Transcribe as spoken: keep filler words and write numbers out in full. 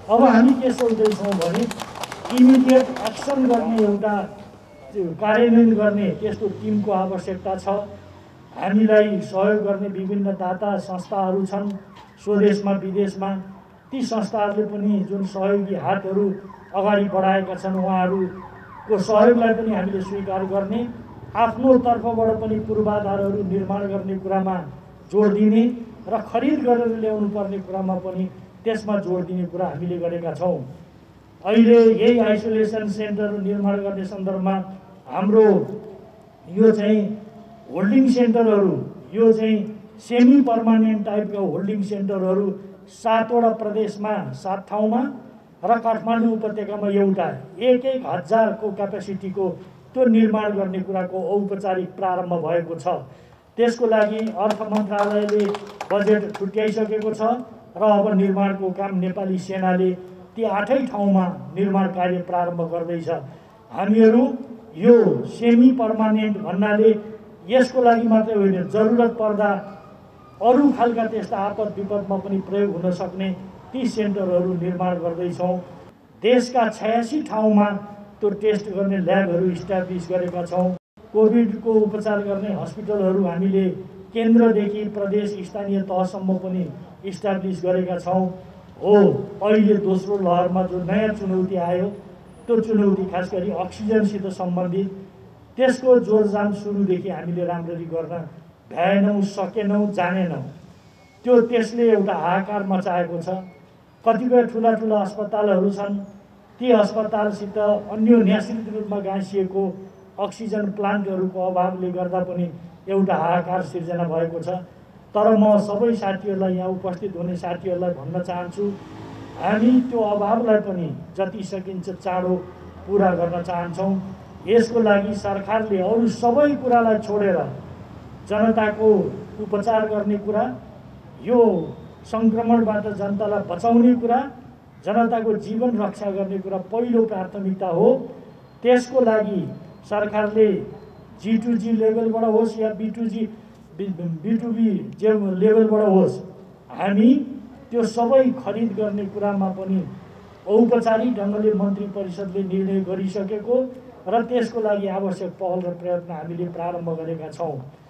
अब हामी के सोच्दैछौँ भने इमिडिएट एक्सन गर्ने एउटा कार्यान्वयन गर्ने त्यस्तो टिमको आवश्यकता छ। हामीलाई सहयोग गर्ने विभिन्न दाता संस्थाहरू छन् स्वदेशमा विदेशमा। ती संस्थाहरूले पनि जुन सहयोगी हातहरू अगाडि बढाएका छन् उहाँहरूको सहयोगलाई पनि हामीले स्वीकार गर्ने, आफ्नो तर्फबाट पनि पूर्वाधारहरू निर्माण गर्ने कुरामा जोड दिने र खरिद गरेर ल्याउनु पर्ने कुरामा पनि त्यसमा जोड दिने कुरा हामीले गरेका छौँ। अहिले यही आइसोलेसन सेन्टर निर्माण गर्ने सन्दर्भमा हाम्रो यो चाहिँ होल्डिङ सेन्टरहरू, यो चाहिँ सेमी पर्मानेन्ट टाइपका होल्डिङ सेन्टरहरू सातवटा प्रदेशमा सात ठाउँमा र काठमाडौँ उपत्यकामा एउटा एक एक हजारको क्यापेसिटीको त्यो निर्माण गर्ने कुराको औपचारिक प्रारम्भ भएको छ। त्यसको लागि अर्थ मन्त्रालयले बजेट छुट्याइसकेको छ र अब निर्माणको काम नेपाली सेनाले ती आठै ठाउँमा निर्माण कार्य प्रारम्भ गर्दैछ। हामीहरू यो सेमी पर्मानेन्ट भन्नाले यसको लागि मात्रै होइन, जरुरत पर्दा अरू खालका त्यस्ता आपद विपदमा पनि प्रयोग हुन सक्ने ती सेन्टरहरू निर्माण गर्दैछौँ। देशका छयासी ठाउँमा त्यो टेस्ट गर्ने ल्याबहरू इस्टाब्लिस गरेका छौँ। कोभिडको उपचार गर्ने हस्पिटलहरू हामीले केन्द्रदेखि प्रदेश स्थानीय तहसम्म पनि इस्टाब्लिस गरेका छौँ। हो, अहिले दोस्रो लहरमा जो नयाँ चुनौती आयो त्यो चुनौती खास गरी अक्सिजनसित सम्बन्धित, त्यसको जोरजाम सुरुदेखि हामीले राम्ररी गर्न भ्याएनौँ, सकेनौँ, जानेनौँ। त्यो त्यसले एउटा हाहाकार मचाएको छ। कतिपय ठुला ठुला अस्पतालहरू छन्, ती अस्पतालसित अन्य न्यासित रूपमा गाँसिएको अक्सिजन प्लान्टहरूको अभावले गर्दा पनि एउटा हाहाकार सिर्जना भएको छ। तर म सबै साथीहरूलाई, यहाँ उपस्थित हुने साथीहरूलाई भन्न चाहन्छु, हामी त्यो अभावलाई पनि जति सकिन्छ चाँडो पुरा गर्न चाहन्छौँ। यसको लागि सरकारले अरू सबै कुरालाई छोडेर जनताको उपचार गर्ने कुरा, यो सङ्क्रमणबाट जनतालाई बचाउने कुरा, जनताको जीवन रक्षा गर्ने कुरा पहिलो प्राथमिकता हो। त्यसको लागि सरकारले जी टू जी लेभलबाट होस् या B two G B two B जे लेभलबाट होस्, हामी त्यो सबै खरिद गर्ने कुरामा पनि औपचारिक ढङ्गले मन्त्री परिषदले निर्णय गरिसकेको र त्यसको लागि आवश्यक पहल र प्रयत्न हामीले प्रारम्भ गरेका छौँ।